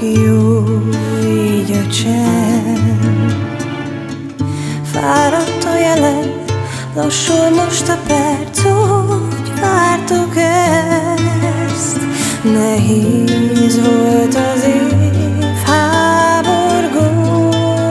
jó így a csend. Fáradt a jelen, lassul most a perc, úgy vártuk ezt. Nehéz volt az év, háborgó,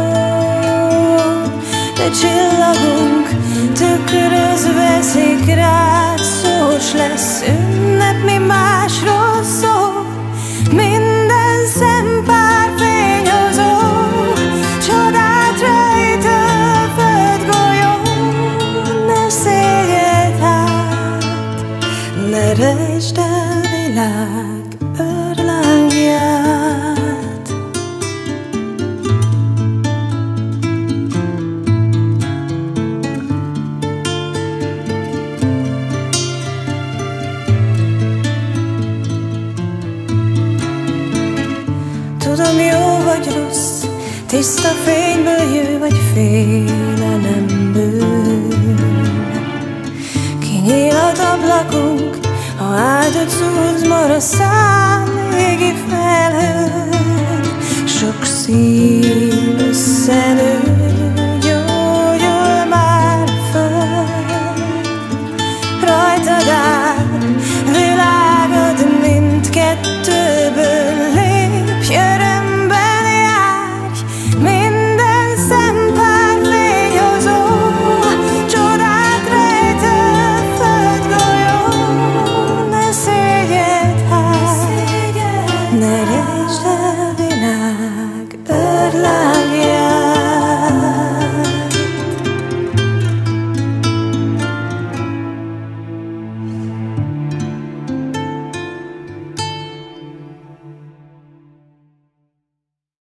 de csillagunk tükrözve veszik rád, szós lesz ünnep, mi másról szól. Minden szempár fényhozó, csodát rejt a földgolyón. Ne szégyeld át, ne rejtsd el világ örlángját. Tudom, jó vagy rossz, tiszta fényből jő, vagy félelemből. Kinyílt ablakunk, ha áldott zúz mar a szám égi felhőn. Sok szív összenő